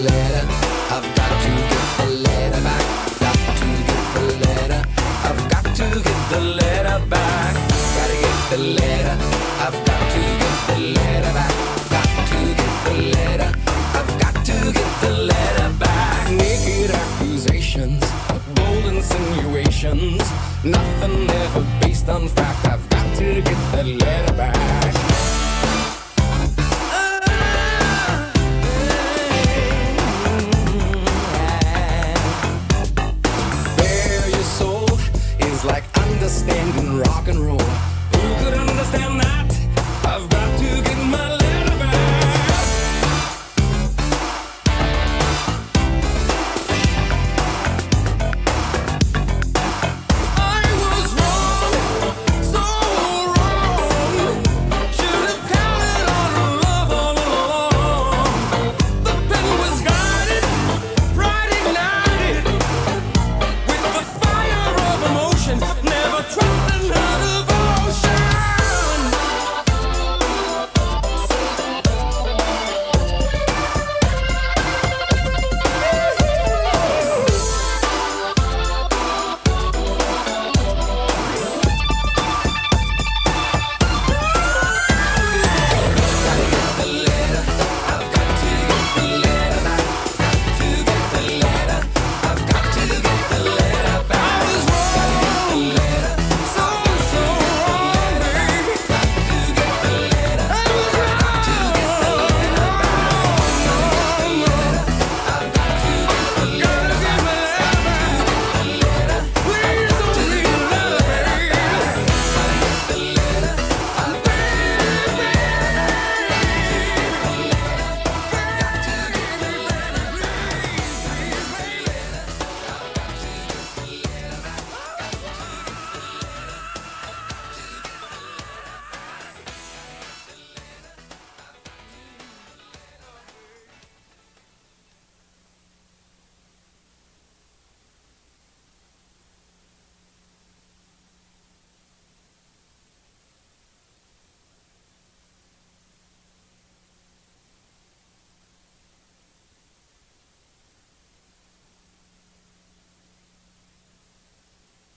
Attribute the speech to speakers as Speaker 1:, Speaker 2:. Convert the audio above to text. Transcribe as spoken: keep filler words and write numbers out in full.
Speaker 1: letter. I've got to get the letter back. Got to get the letter. I've got to get the letter back. Gotta get the letter. I've got to get the letter back. Got to get the letter. I've got to get the letter back. Naked accusations, bold insinuations, nothing ever based on fact. I've got to get the letter.